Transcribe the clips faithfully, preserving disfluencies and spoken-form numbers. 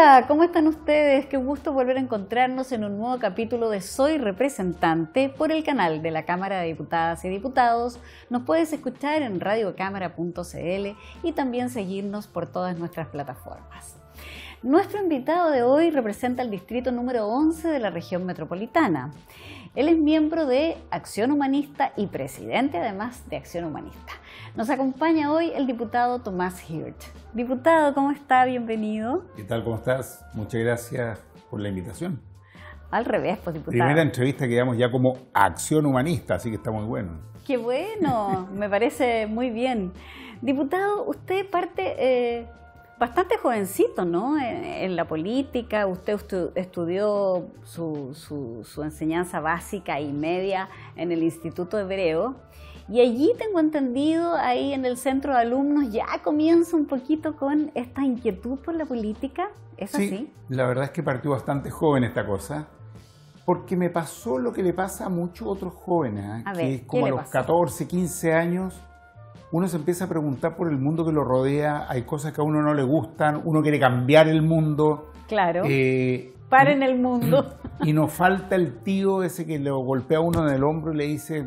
Hola, ¿cómo están ustedes? Qué gusto volver a encontrarnos en un nuevo capítulo de Soy Representante por el canal de la Cámara de Diputadas y Diputados. Nos puedes escuchar en radio cámara punto c l y también seguirnos por todas nuestras plataformas. Nuestro invitado de hoy representa el distrito número once de la región metropolitana. Él es miembro de Acción Humanista y presidente además de Acción Humanista. Nos acompaña hoy el diputado Tomás Hirt. Diputado, ¿cómo está? Bienvenido. ¿Qué tal? ¿Cómo estás? Muchas gracias por la invitación. Al revés, pues, diputado. Primera entrevista que damos ya como Acción Humanista, así que está muy bueno. ¡Qué bueno! Me parece muy bien. Diputado, usted parte eh, bastante jovencito, ¿no? En, en la política, usted estu estudió su, su, su enseñanza básica y media en el Instituto Hebreo. Y allí tengo entendido, ahí en el centro de alumnos, ya comienza un poquito con esta inquietud por la política. ¿Es sí, así? La verdad es que partió bastante joven esta cosa, porque me pasó lo que le pasa a muchos otros jóvenes, ¿eh? A que ver, es como ¿qué a le los pasó? catorce, quince años, uno se empieza a preguntar por el mundo que lo rodea, hay cosas que a uno no le gustan, uno quiere cambiar el mundo. Claro, eh, paren el mundo. Y nos falta el tío ese que lo golpea a uno en el hombro y le dice: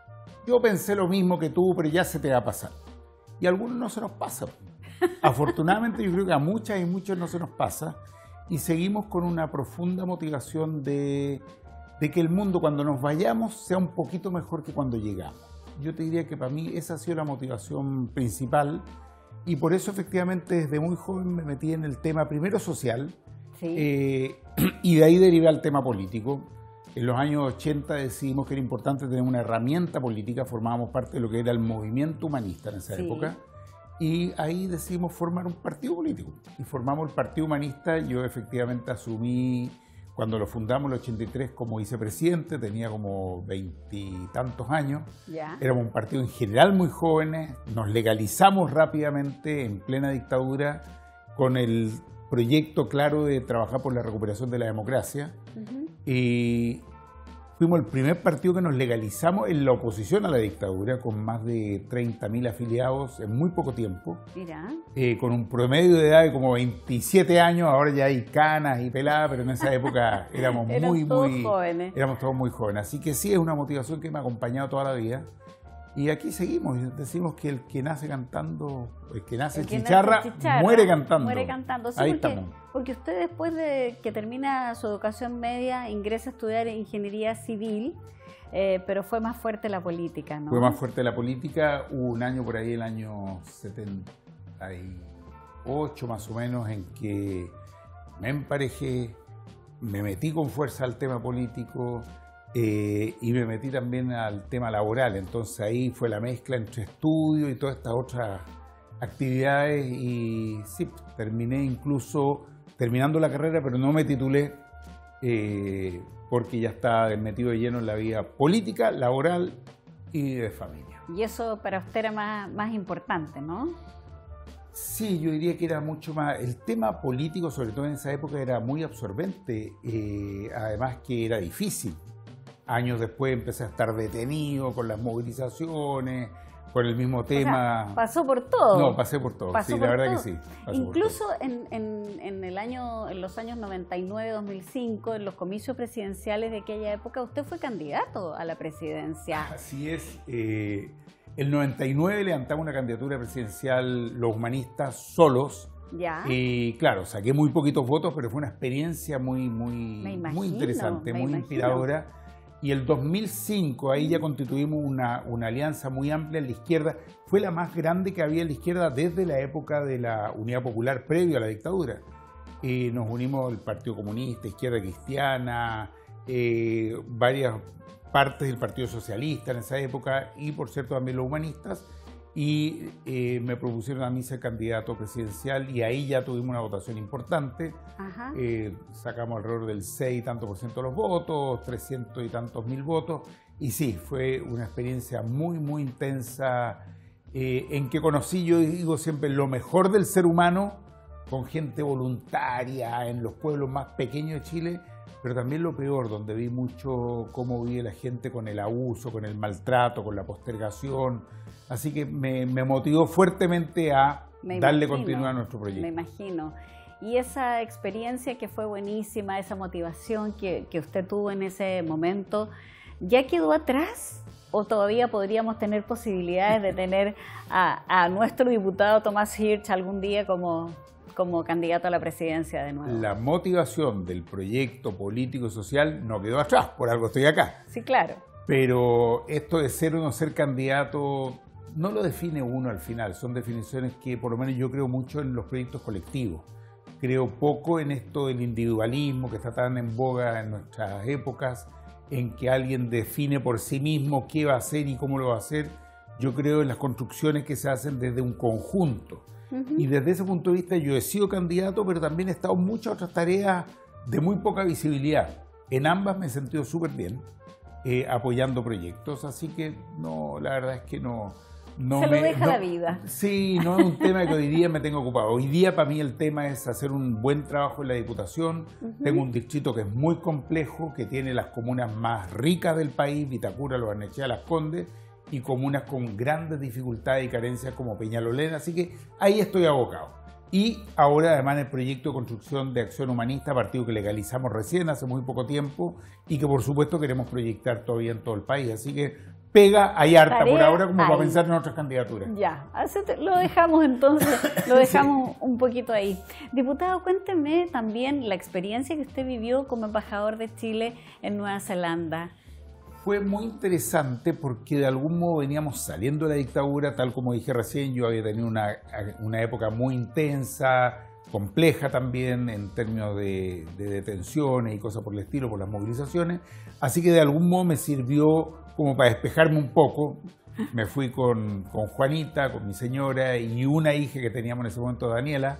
yo pensé lo mismo que tú, pero ya se te va a pasar. Y a algunos no se nos pasa. Afortunadamente yo creo que a muchas y muchos no se nos pasa. Y seguimos con una profunda motivación de, de que el mundo cuando nos vayamos sea un poquito mejor que cuando llegamos. Yo te diría que para mí esa ha sido la motivación principal. Y por eso efectivamente desde muy joven me metí en el tema primero social. Sí. Eh, y de ahí derivé al tema político. En los años ochenta decidimos que era importante tener una herramienta política, formábamos parte de lo que era el movimiento humanista en esa Sí. época, y ahí decidimos formar un partido político. Y formamos el Partido Humanista. Yo efectivamente asumí, cuando lo fundamos en el ochenta y tres, como vicepresidente, tenía como veintitantos años. Ya. Éramos un partido en general muy jóvenes, nos legalizamos rápidamente en plena dictadura con el proyecto claro de trabajar por la recuperación de la democracia. Uh-huh. Y fuimos el primer partido que nos legalizamos en la oposición a la dictadura, con más de treinta mil afiliados en muy poco tiempo. Mira. Eh, con un promedio de edad de como veintisiete años, ahora ya hay canas y peladas, pero en esa época éramos Eran muy, todos muy jóvenes. Éramos todos muy jóvenes. Así que sí, es una motivación que me ha acompañado toda la vida. Y aquí seguimos, decimos que el que nace cantando, el que nace, El que chicharra, nace chicharra, muere cantando. Muere cantando, sí, Ahí porque, estamos. porque usted después de que termina su educación media ingresa a estudiar ingeniería civil, eh, pero fue más fuerte la política, ¿no? Fue más fuerte la política. Hubo un año por ahí, el año setenta y ocho más o menos, en que me emparejé, me metí con fuerza al tema político. Eh, y me metí también al tema laboral, entonces ahí fue la mezcla entre estudio y todas estas otras actividades y sí, terminé incluso terminando la carrera, pero no me titulé eh, porque ya estaba metido de lleno en la vida política, laboral y de familia. Y eso para usted era más, más importante, ¿no? Sí, yo diría que era mucho más, el tema político sobre todo en esa época era muy absorbente, eh, además que era difícil. Años después empecé a estar detenido con las movilizaciones, con el mismo tema. O sea, pasó por todo. No, pasé por todo, pasó sí, por la verdad todo. que sí. Incluso en, en, en, el año, en los años noventa y nueve dos mil cinco, en los comicios presidenciales de aquella época, usted fue candidato a la presidencia. Así es. Eh, el noventa y nueve levantamos una candidatura presidencial los humanistas solos. Ya. Y claro, saqué muy poquitos votos, pero fue una experiencia muy, muy, imagino, muy interesante, muy imagino. inspiradora. Y el dos mil cinco, ahí ya constituimos una, una alianza muy amplia en la izquierda. Fue la más grande que había en la izquierda desde la época de la Unidad Popular, previo a la dictadura. Eh, nos unimos el Partido Comunista, Izquierda Cristiana, eh, varias partes del Partido Socialista en esa época y, por cierto, también los humanistas. Y eh, me propusieron a mí ser candidato presidencial y ahí ya tuvimos una votación importante. Ajá. Eh, sacamos alrededor del seis y tanto por ciento de los votos, trescientos y tantos mil votos. Y sí, fue una experiencia muy, muy intensa eh, en que conocí, yo digo siempre, lo mejor del ser humano con gente voluntaria en los pueblos más pequeños de Chile, pero también lo peor, donde vi mucho cómo vive la gente con el abuso, con el maltrato, con la postergación. Así que me, me motivó fuertemente a me darle imagino, continuidad a nuestro proyecto. Me imagino. y esa experiencia que fue buenísima, esa motivación que, que usted tuvo en ese momento, ¿ya quedó atrás? ¿O todavía podríamos tener posibilidades de tener a, a nuestro diputado Tomás Hirsch algún día como, como candidato a la presidencia de nuevo? La motivación del proyecto político y social no quedó atrás, por algo estoy acá. Sí, claro. Pero esto de ser o no ser candidato no lo define uno al final, son definiciones que por lo menos yo creo mucho en los proyectos colectivos. Creo poco en esto del individualismo que está tan en boga en nuestras épocas, en que alguien define por sí mismo qué va a hacer y cómo lo va a hacer. Yo creo en las construcciones que se hacen desde un conjunto. Uh-huh. Y desde ese punto de vista yo he sido candidato, pero también he estado en muchas otras tareas de muy poca visibilidad. En ambas me he sentido súper bien, eh, apoyando proyectos, así que no, la verdad es que no... No se me, lo deja no, la vida. Sí, no es un tema que hoy día me tengo ocupado. Hoy día para mí el tema es hacer un buen trabajo en la Diputación. Uh-huh. Tengo un distrito que es muy complejo, que tiene las comunas más ricas del país, Vitacura, Lo Barnechea, Las Condes, y comunas con grandes dificultades y carencias como Peñalolén, así que ahí estoy abocado. Y ahora además el proyecto de construcción de Acción Humanista, partido que legalizamos recién hace muy poco tiempo y que por supuesto queremos proyectar todavía en todo el país, así que pega hay harta Tarea por ahora como ahí. Para pensar en otras candidaturas. Ya, lo dejamos entonces, lo dejamos sí. un poquito ahí. Diputado, cuénteme también la experiencia que usted vivió como embajador de Chile en Nueva Zelanda. Fue muy interesante porque de algún modo veníamos saliendo de la dictadura, tal como dije recién, yo había tenido una, una época muy intensa, compleja también en términos de, de detenciones y cosas por el estilo, por las movilizaciones, así que de algún modo me sirvió como para despejarme un poco. Me fui con, con Juanita, con mi señora y una hija que teníamos en ese momento, Daniela,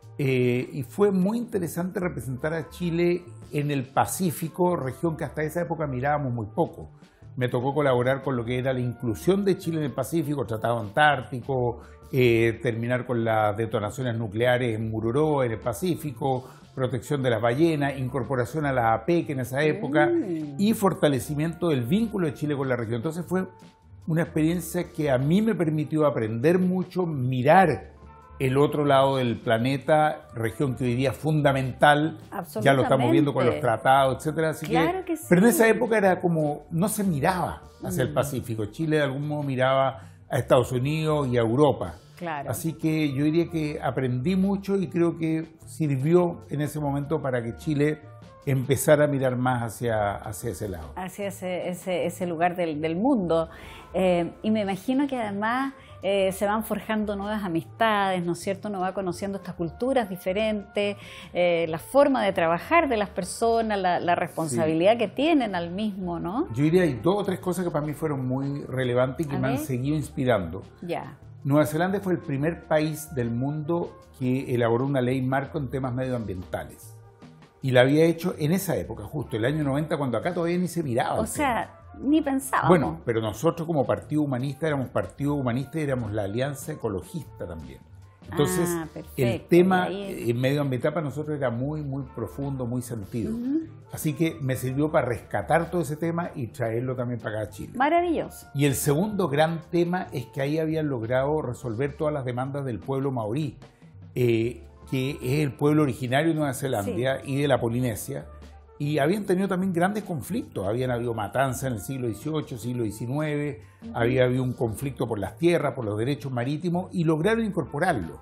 eh, y fue muy interesante representar a Chile en el Pacífico, región que hasta esa época mirábamos muy poco. Me tocó colaborar con lo que era la inclusión de Chile en el Pacífico, Tratado Antártico, eh, terminar con las detonaciones nucleares en Mururó, en el Pacífico, protección de las ballenas, incorporación a la A P E C en esa época mm. y fortalecimiento del vínculo de Chile con la región. Entonces fue una experiencia que a mí me permitió aprender mucho, mirar el otro lado del planeta, región que hoy día es fundamental, ya lo estamos viendo con los tratados, etcétera. Así claro que, que sí. Pero en esa época era como, no se miraba hacia mm. el Pacífico. Chile de algún modo miraba a Estados Unidos y a Europa. Claro. Así que yo diría que aprendí mucho y creo que sirvió en ese momento para que Chile empezara a mirar más hacia, hacia ese lado. Hacia ese, ese, ese lugar del, del mundo. Eh, y me imagino que además eh, se van forjando nuevas amistades, ¿no es cierto? Uno va conociendo estas culturas diferentes, eh, la forma de trabajar de las personas, la, la responsabilidad sí. que tienen al mismo, ¿no? Yo diría hay dos o tres cosas que para mí fueron muy relevantes y que a me ver. han seguido inspirando. Ya. Nueva Zelanda fue el primer país del mundo que elaboró una ley marco en temas medioambientales. Y la había hecho en esa época, justo el año noventa, cuando acá todavía ni se miraba. O sea, ni pensábamos. Bueno, pero nosotros como Partido Humanista éramos Partido Humanista y éramos la Alianza Ecologista también. Entonces, ah, el tema es... medioambiental para nosotros era muy, muy profundo, muy sentido. Uh-huh. Así que me sirvió para rescatar todo ese tema y traerlo también para acá a Chile. Maravilloso. Y el segundo gran tema es que ahí habían logrado resolver todas las demandas del pueblo maorí, eh, que es el pueblo originario de Nueva Zelanda sí. y de la Polinesia. Y habían tenido también grandes conflictos, habían habido matanzas en el siglo dieciocho, siglo diecinueve, uh-huh. había habido un conflicto por las tierras, por los derechos marítimos, y lograron incorporarlo,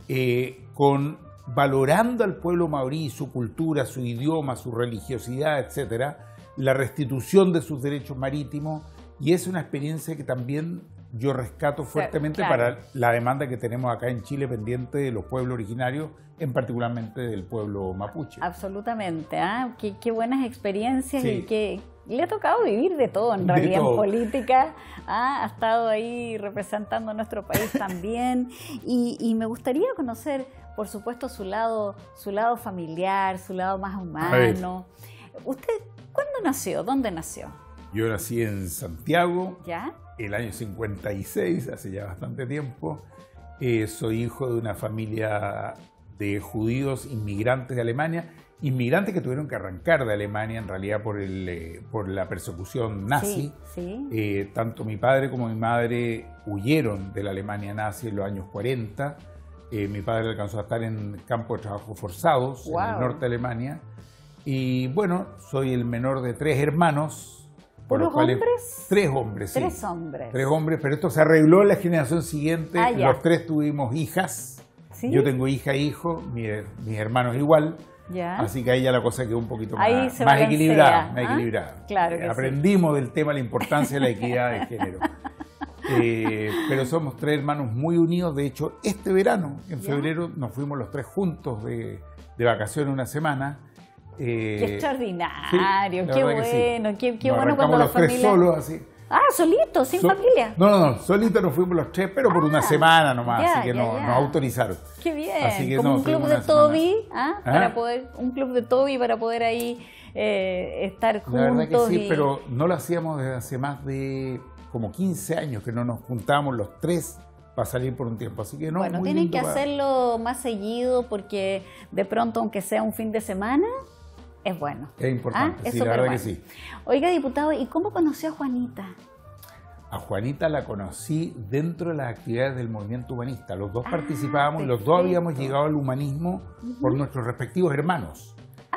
eh, con, valorando al pueblo maorí, su cultura, su idioma, su religiosidad, etcétera, la restitución de sus derechos marítimos, y es una experiencia que también yo rescato fuertemente claro. para la demanda que tenemos acá en Chile pendiente de los pueblos originarios, en particularmente del pueblo mapuche. Absolutamente, ¿ah? qué, qué buenas experiencias sí. y que le ha tocado vivir de todo en de realidad todo. En política, ¿ah? Ha estado ahí representando a nuestro país también y, y me gustaría conocer, por supuesto, su lado, su lado familiar, su lado más humano. ¿Usted cuándo nació? ¿Dónde nació? Yo nací en Santiago. ¿Ya? El año cincuenta y seis, hace ya bastante tiempo. Eh, soy hijo de una familia de judíos inmigrantes de Alemania, inmigrantes que tuvieron que arrancar de Alemania en realidad por, el, eh, por la persecución nazi. Sí, sí. Eh, tanto mi padre como mi madre huyeron de la Alemania nazi en los años cuarenta. Eh, mi padre alcanzó a estar en campos de trabajo forzados, Wow. en el norte de Alemania. Y bueno, soy el menor de tres hermanos. Por ¿Puros los cuales, hombres? Tres hombres, sí. Tres hombres. Tres hombres, pero esto se arregló en la generación siguiente. Ah, ya. Los tres tuvimos hijas. ¿Sí? Yo tengo hija e hijo, mi- mis hermanos igual. Ya. Así que ahí ya la cosa quedó un poquito más, Ahí se más balancea, equilibrada. Más ¿ah? equilibrada. Claro que Eh, sí. Aprendimos del tema la importancia de la equidad de género. Eh, pero somos tres hermanos muy unidos. De hecho, este verano, en ¿Ya? febrero, nos fuimos los tres juntos de, de vacaciones una semana. Eh, Qué extraordinario, sí, la qué verdad que sí. bueno, qué, qué Nos bueno cuando arrancamos la los tres familia... solos, así. Ah, solitos, sin So- familia. No, no, no, solitos nos fuimos los tres, pero por Ah, una semana nomás, ya, así que ya, no, ya. nos autorizaron. Qué bien, Así que como no, un club fuimos de una semana. Toby, ¿ah? ¿Ah? Para poder, un club de Toby para poder ahí eh, estar juntos. La verdad que sí, y- pero no lo hacíamos desde hace más de como quince años que no nos juntábamos los tres para salir por un tiempo. Así que no, bueno, muy tienen lindo que para- hacerlo más seguido porque de pronto, aunque sea un fin de semana, es bueno. Es importante, ¿Ah? Es sí, la súper verdad bueno. que sí. Oiga, diputado, ¿y cómo conoció a Juanita? A Juanita la conocí dentro de las actividades del movimiento humanista. Los dos Ah, participábamos y los dos perfecto. habíamos llegado al humanismo por nuestros respectivos hermanos.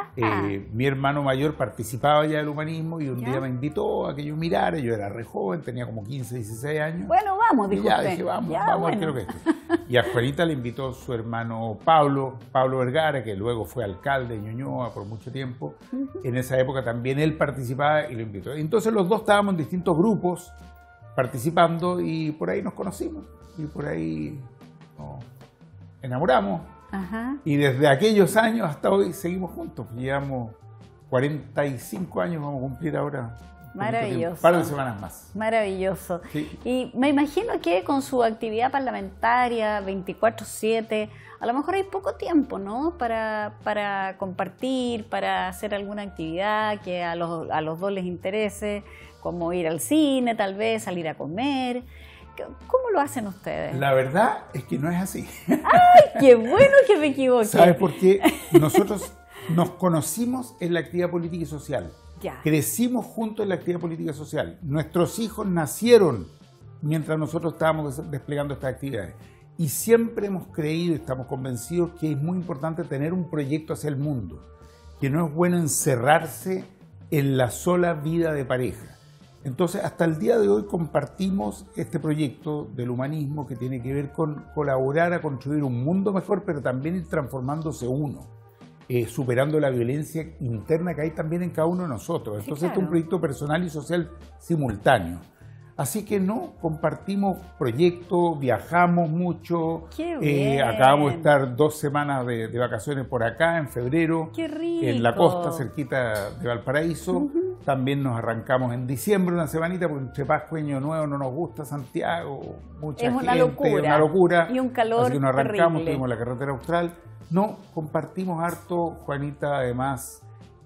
Eh, mi hermano mayor participaba ya del humanismo y un ¿Ya? día me invitó a que yo mirara. Yo era re joven, tenía como quince, dieciséis años. Bueno, vamos, Y dijo ya usted. dije, vamos, Ya, vamos a ver bueno. qué es lo que es. Y a Juanita le invitó su hermano Pablo, Pablo Vergara, que luego fue alcalde de Ñuñoa por mucho tiempo. En esa época también él participaba y lo invitó. Entonces los dos estábamos en distintos grupos participando y por ahí nos conocimos. Y por ahí nos enamoramos. Ajá. Y desde aquellos años hasta hoy seguimos juntos. Llevamos cuarenta y cinco años, vamos a cumplir ahora. Maravilloso. Un par de semanas más. Maravilloso. Sí. Y me imagino que con su actividad parlamentaria veinticuatro siete, a lo mejor hay poco tiempo, ¿no? Para, para compartir, para hacer alguna actividad que a los, a los dos les interese, como ir al cine, tal vez, salir a comer. ¿Cómo lo hacen ustedes? La verdad es que no es así. ¡Ay, qué bueno que me equivoqué! ¿Sabes por qué? Nosotros nos conocimos en la actividad política y social. Ya. Crecimos juntos en la actividad política y social. Nuestros hijos nacieron mientras nosotros estábamos des- desplegando estas actividades. Y siempre hemos creído y estamos convencidos que es muy importante tener un proyecto hacia el mundo. Que no es bueno encerrarse en la sola vida de pareja. Entonces, hasta el día de hoy compartimos este proyecto del humanismo que tiene que ver con colaborar a construir un mundo mejor, pero también ir transformándose uno, eh, superando la violencia interna que hay también en cada uno de nosotros. Sí, Entonces, claro. este es un proyecto personal y social simultáneo. Así que no, compartimos proyectos, viajamos mucho. ¡Qué eh, bien! acabamos de estar dos semanas de, de vacaciones por acá, en febrero. ¡Qué rico! En la costa, cerquita de Valparaíso. Uh-huh. También nos arrancamos en diciembre una semanita, porque entre Pascua y Año Nuevo no nos gusta Santiago, mucha Es gente, una locura. una locura. Y un calor Así que nos arrancamos, terrible. tuvimos la carretera austral. No, compartimos harto, Juanita, además,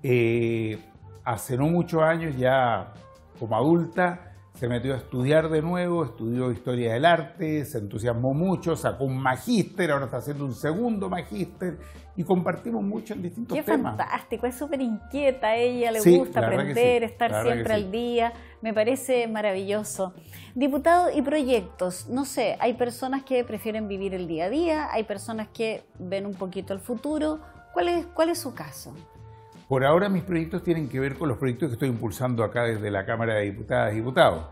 eh, hace no muchos años, ya como adulta, se metió a estudiar de nuevo, estudió Historia del Arte, se entusiasmó mucho, sacó un magíster, ahora está haciendo un segundo magíster y compartimos mucho en distintos Qué temas. fantástico, es súper inquieta, a ella le Sí, gusta la verdad que aprender, sí, estar la verdad siempre que sí. al día, me parece maravilloso. Diputado, y proyectos, no sé, hay personas que prefieren vivir el día a día, hay personas que ven un poquito al futuro, ¿cuál es, cuál es su caso? Por ahora mis proyectos tienen que ver con los proyectos que estoy impulsando acá desde la Cámara de Diputadas y Diputados.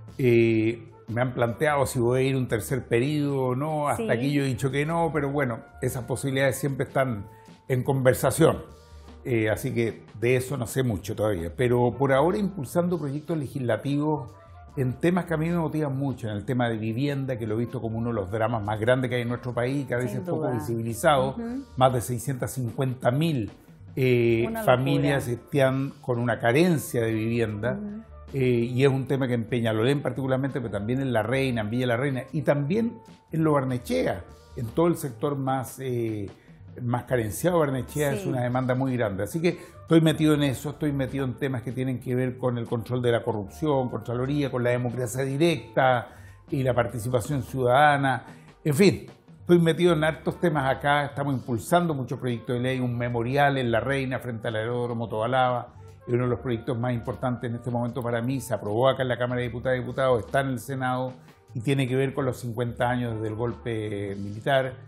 Eh, me han planteado si voy a ir un tercer periodo o no, hasta Sí. aquí yo he dicho que no, pero bueno, esas posibilidades siempre están en conversación. Eh, así que de eso no sé mucho todavía. Pero por ahora impulsando proyectos legislativos en temas que a mí me motivan mucho, en el tema de vivienda, que lo he visto como uno de los dramas más grandes que hay en nuestro país, que a veces Sin es poco duda. visibilizado, Ujú. más de seiscientas cincuenta mil eh, Una familias locura. están con una carencia de vivienda. Ujú. Eh, y es un tema que en Peñalolén particularmente, pero también en La Reina, en Villa La Reina, y también en Lo Barnechea, en todo el sector más, eh, más carenciado de Barnechea, Sí. es una demanda muy grande. Así que estoy metido en eso, estoy metido en temas que tienen que ver con el control de la corrupción, Contraloría, con la democracia directa y la participación ciudadana. En fin, estoy metido en hartos temas acá, estamos impulsando muchos proyectos de ley, un memorial en La Reina frente al aeródromo Tobalaba. Es uno de los proyectos más importantes en este momento para mí, se aprobó acá en la Cámara de Diputadas y Diputados, está en el Senado y tiene que ver con los cincuenta años del golpe militar.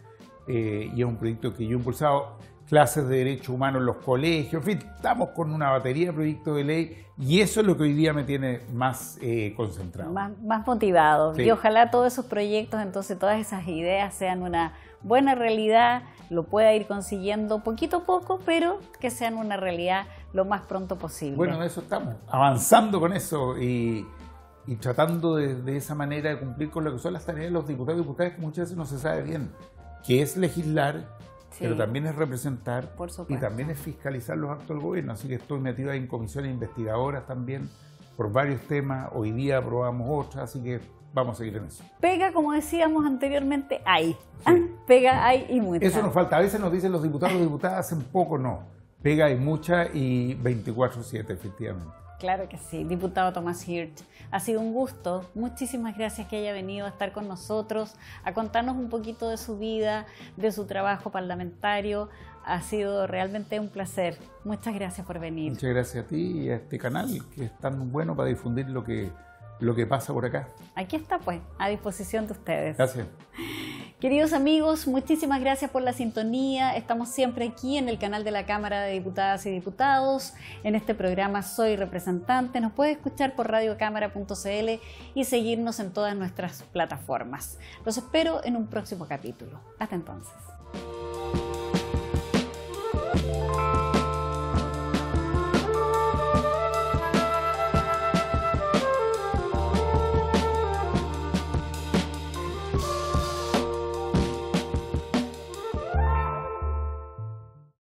eh, y es un proyecto que yo he impulsado. Clases de derechos humanos en los colegios, en fin, estamos con una batería de proyectos de ley y eso es lo que hoy día me tiene más eh, concentrado. Más, más motivado. Sí. Y ojalá todos esos proyectos, entonces todas esas ideas sean una buena realidad, lo pueda ir consiguiendo poquito a poco, pero que sean una realidad lo más pronto posible. Bueno, de eso estamos, avanzando con eso y, y tratando de, de esa manera de cumplir con lo que son las tareas de los diputados y diputadas, que muchas veces no se sabe bien, que es legislar, sí, pero también es representar y también es fiscalizar los actos del gobierno. Así que estoy metido ahí en comisiones investigadoras también por varios temas. Hoy día aprobamos otras, así que vamos a seguir en eso. Pega, como decíamos anteriormente, hay. Sí. Pega hay y mucha. Eso nos falta. A veces nos dicen los diputados y diputadas, hacen poco, no. Pega hay mucha y veinticuatro siete, efectivamente. Claro que sí, diputado Tomás Hirsch. Ha sido un gusto. Muchísimas gracias que haya venido a estar con nosotros, a contarnos un poquito de su vida, de su trabajo parlamentario. Ha sido realmente un placer. Muchas gracias por venir. Muchas gracias a ti y a este canal que es tan bueno para difundir lo que, lo que pasa por acá. Aquí está, pues, a disposición de ustedes. Gracias. Queridos amigos, muchísimas gracias por la sintonía. Estamos siempre aquí en el canal de la Cámara de Diputadas y Diputados. En este programa Soy Representante. Nos puede escuchar por radio cámara punto c l y seguirnos en todas nuestras plataformas. Los espero en un próximo capítulo. Hasta entonces.